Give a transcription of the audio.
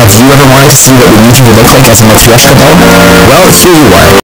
If you ever wanted to see what the YouTuber looks like as a Mayasjaksjka Doll, well, here you are.